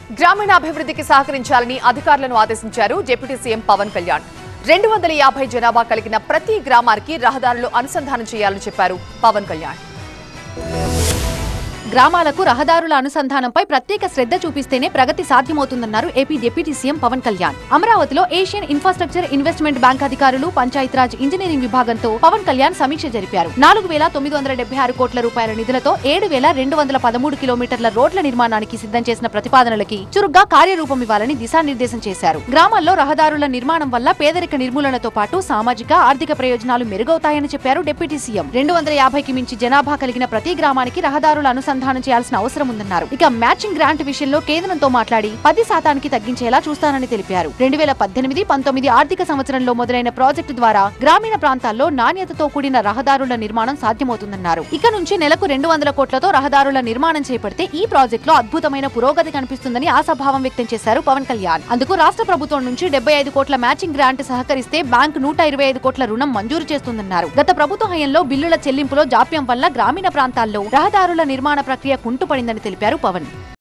గ్రామీణాభివృద్ధికి సహకరించాలని అధికారులను ఆదేశించారు డిప్యూటీ సీఎం పవన్ కళ్యాణ్. 250 జనాభా కలిగిన ప్రతి గ్రామానికి రహదారులు అనుసంధానం చేయాలని చెప్పారు పవన్ కళ్యాణ్. గ్రామాలకు రహదారుల అనుసంధానంపై ప్రత్యేక శ్రద్ధ చూపిస్తేనే ప్రగతి సాధ్యమవుతుందన్నారు AP deputy CM Pawan Kalyan. అమరావతిలో ఏషియన్ ఇన్ఫ్రాస్ట్రక్చర్ ఇన్వెస్ట్మెంట్ బ్యాంక్ అధికారులు, పంచాయతీరాజ్ ఇంజనీరింగ్ విభాగంతో పవన్ కళ్యాణ్ సమీక్ష జరిపారు. 4,976 కోట్ల రూపాయల నిధులతో 7,213 కిలోమీటర్ల రోడ్ల నిర్మాణానికి సిద్ధం చేసిన ప్రతిపాదనలకి చురుగ్గా కార్యరూపం ఇవ్వాలని దిశానిర్దేశం చేశారు. గ్రామాల్లో రహదారుల నిర్మాణం వల్ల పేదరిక నిర్మూలనతో పాటు సామాజిక, ఆర్థిక ప్రయోజనాలు మెరుగవుతాయని చెప్పారు డిప్యూటీ సీఎం. 250కి మించి జనాభా కలిగిన ప్రతి గ్రామానికి రహదారుల అనుసంధానం చేయాల్సిన అవసరం ఉందన్నారు. ఇక మ్యాచింగ్ గ్రాంట్ విషయంలో కేంద్రంతో మాట్లాడి 10% తగ్గించేలా చూస్తానని తెలిపారు. 2018-19 ఆర్థిక సంవత్సరంలో మొదలైన ప్రాజెక్టు ద్వారా గ్రామీణ ప్రాంతాల్లో నాణ్యతతో కూడిన రహదారుల నిర్మాణం సాధ్యమవుతుందన్నారు. ఇక నుంచి నెలకు 200 కోట్లతో రహదారుల నిర్మాణం చేపడితే ఈ ప్రాజెక్టులో అద్భుతమైన పురోగతి కనిపిస్తుందని ఆశాభావం వ్యక్తం చేశారు పవన్ కళ్యాణ్. అందుకు రాష్ట్ర ప్రభుత్వం నుంచి 75 కోట్ల మ్యాచింగ్ గ్రాంట్ సహకరిస్తే బ్యాంకు 125 కోట్ల రుణం మంజూరు చేస్తుందన్నారు. గత ప్రభుత్వ హయాంలో బిల్లుల చెల్లింపులో జాప్యం వల్ల గ్రామీణ ప్రాంతాల్లో రహదారుల నిర్మాణ ప్రక్రియ కుంటుపడిందని తెలిపారు పవన్.